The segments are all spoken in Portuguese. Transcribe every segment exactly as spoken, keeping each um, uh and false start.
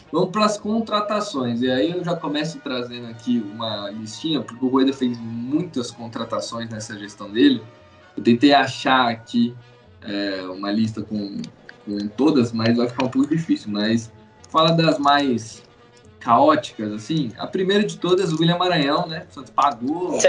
Vamos para as contratações. E aí eu já começo trazendo aqui uma listinha, porque o Rueda fez muitas contratações nessa gestão dele. Eu tentei achar aqui é, uma lista com, com todas, mas vai ficar um pouco difícil. Mas fala das mais caóticas, assim. A primeira de todas, o William Maranhão, né? O Santos pagou.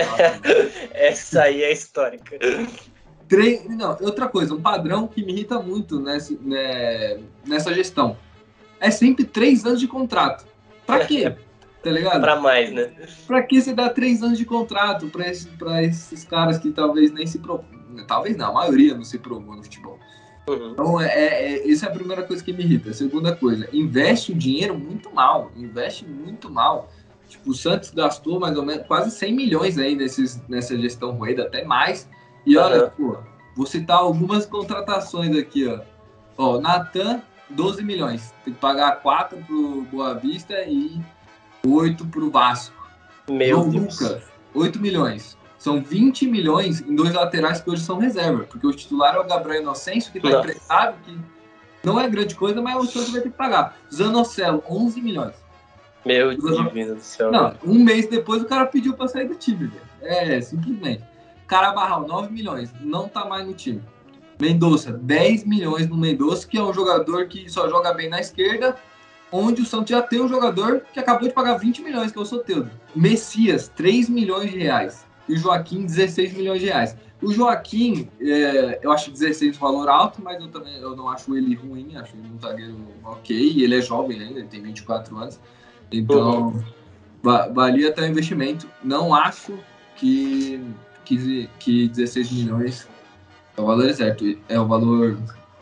Essa aí é histórica. Tre... Não, outra coisa, um padrão que me irrita muito nessa, né, nessa gestão. É sempre três anos de contrato. Pra quê? Tá ligado? Pra mais, né? Pra que você dá três anos de contrato pra, esse, pra esses caras que talvez nem se provou? Talvez não, a maioria não se provou no futebol. Uhum. Então, é, é, essa é a primeira coisa que me irrita. A segunda coisa, investe o dinheiro muito mal. Investe muito mal. Tipo, o Santos gastou mais ou menos quase cem milhões aí nesses, nessa gestão Rueda, até mais. E olha, uhum. pô, vou citar algumas contratações aqui, ó. Ó, Natan, doze milhões. Tem que pagar quatro pro Boa Vista e oito pro Vasco. Meu João Deus. Lucas, oito milhões. São vinte milhões em dois laterais que hoje são reserva. Porque o titular é o Gabriel Inocêncio, que tá Nossa. emprestado, que não é grande coisa, mas o Santos vai ter que pagar. Zanocelo, onze milhões. Meu Deus do céu. Não, um mês depois o cara pediu pra sair do time, velho. É, simplesmente. Carabarral, nove milhões. Não tá mais no time. Mendonça, dez milhões no Mendonça, que é um jogador que só joga bem na esquerda, onde o Santos já tem um jogador que acabou de pagar vinte milhões, que é o Soteldo. Messias, três milhões de reais. E o Joaquim, dezesseis milhões de reais. O Joaquim, é, eu acho dezesseis um valor alto, mas eu também eu não acho ele ruim, acho ele um zagueiro ok. Ele é jovem ainda, ele tem vinte e quatro anos. Então, uhum. va- valia até o investimento. Não acho que, que, que dezesseis milhões é o valor certo, é o valor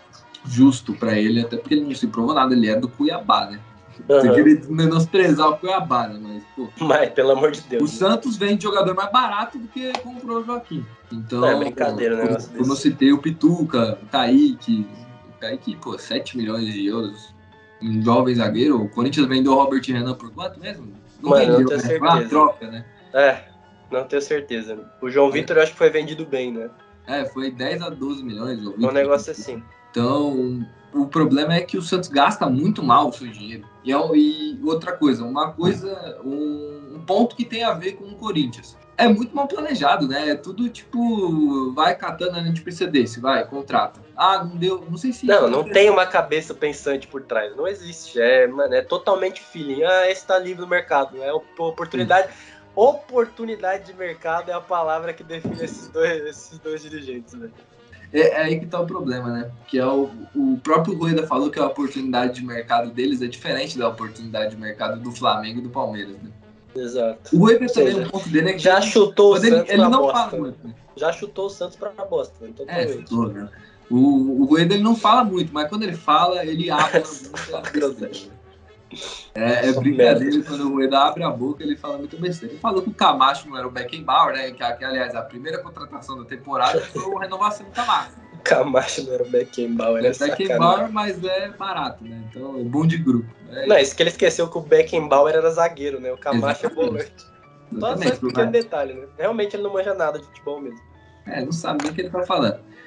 justo para ele, até porque ele não se provou nada, ele é do Cuiabá, né? Uhum. Você queria menosprezar o Cuiabá, né? Mas, pô, Mas, pelo amor de Deus. O né? Santos vende jogador mais barato do que comprou o Joaquim. Então, não, é brincadeira, né? Como, como eu citei o Pituca, o Kaique, o Kaique, pô, sete milhões de euros. Um jovem zagueiro. O Corinthians vendeu o Robert Renan por quanto mesmo? Não Mano, vendeu, não tenho né? certeza. Foi uma troca, né? É, não tenho certeza. O João Vitor, eu acho que foi vendido bem, né? É, foi dez a doze milhões. Um negócio assim. Então, o problema é que o Santos gasta muito mal o seu dinheiro. E, é, e outra coisa, uma coisa, um, um ponto que tem a ver com o Corinthians. É muito mal planejado, né? É tudo tipo, vai catando, a gente precisa desse, vai, contrata. Ah, não deu, não sei se... Não, não tem uma cabeça pensante por trás, não existe. É, mano, é totalmente feeling. Ah, esse tá livre no mercado, é oportunidade... Sim. Oportunidade de mercado é a palavra que define esses dois, esses dois dirigentes, né? É, é aí que tá o problema, né? Que é o, o próprio Rueda falou que a oportunidade de mercado deles é diferente da oportunidade de mercado do Flamengo e do Palmeiras, né? Exato. O Rueda também, o ponto dele é que... Já chutou o ele, Santos ele pra não bosta. fala muito, né? Já chutou o Santos pra bosta, né? Totalmente. É, chutou, né? O, o Rueda, ele não fala muito, mas quando ele fala, ele abre muito. É, é brincadeira, quando o Rueda abre a boca, ele fala muito besteira. Ele falou que o Camacho não era o Beckenbauer, né? Que, que, aliás, a primeira contratação da temporada foi a renovação do Camacho. O Camacho não era o Beckenbauer, é Beckenbauer, mas é barato, né? Então, é bom de grupo. É não, isso que ele esqueceu que o Beckenbauer era zagueiro, né? O Camacho é volante. Só esse pequeno detalhe, né? Realmente ele não manja nada de futebol mesmo. É, não sabe nem o que ele tá falando.